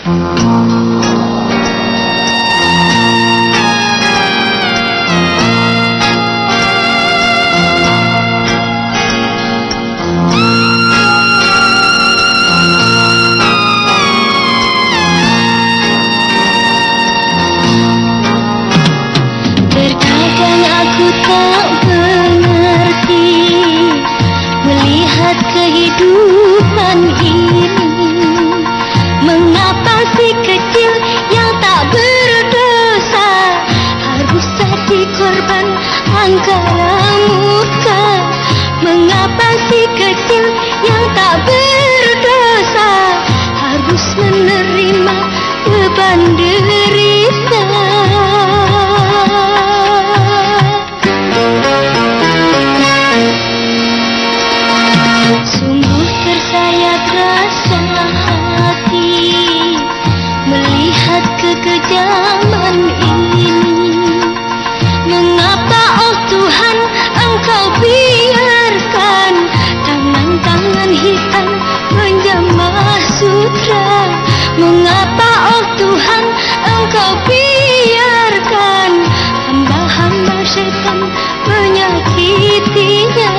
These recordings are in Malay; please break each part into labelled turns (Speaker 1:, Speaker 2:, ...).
Speaker 1: Kehidupan ini, mengapa si kecil yang tak berdosa harus jadi korban angkara murka? Mengapa si kecil yang tak berdosa harus menerima beban derita? Sungguh tersayat rasa hati melihat kekejaman ini. Mengapa oh Tuhan Engkau biarkan tangan-tangan hitam menjamah sutra? Mengapa oh Tuhan Engkau biarkan hamba-hamba syaitan menyakitinya?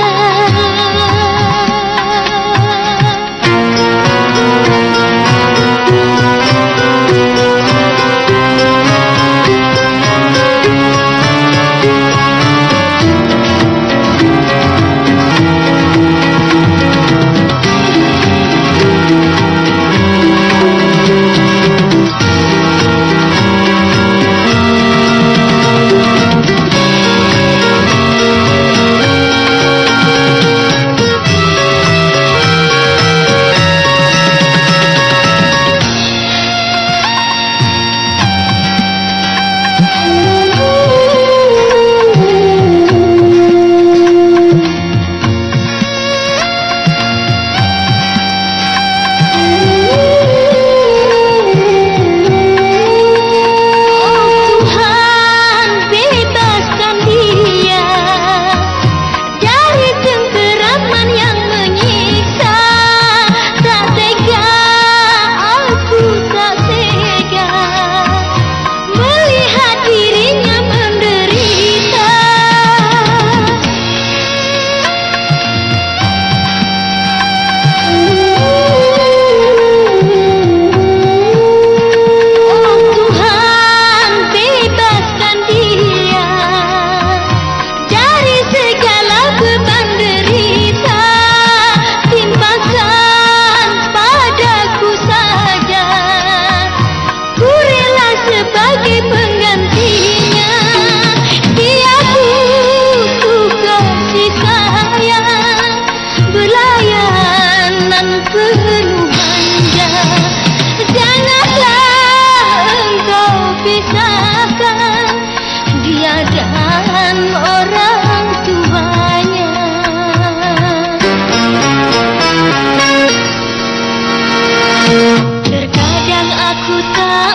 Speaker 1: Terkadang aku tak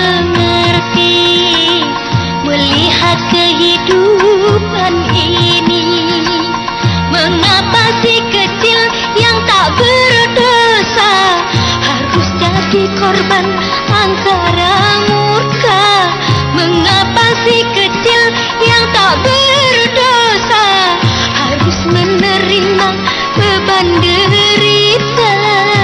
Speaker 1: mengerti melihat kehidupan ini. Mengapa si kecil yang tak berdosa harus jadi korban angkara murka? Mengapa si kecil yang tak berdosa harus menerima beban derita?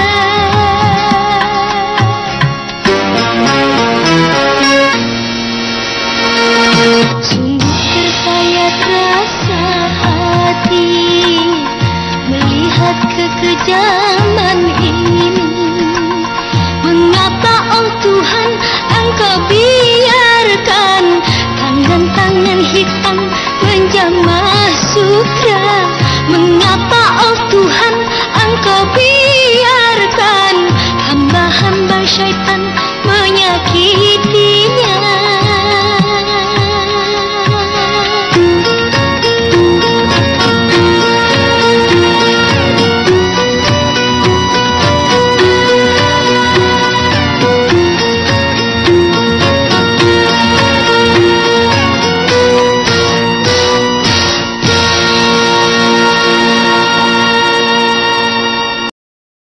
Speaker 1: Sungguh tersayat rasa hati melihat kekejaman ini. Mengapa oh Tuhan Engkau biarkan tangan-tangan hitam menjamah sutra? Mengapa oh Tuhan Engkau biarkan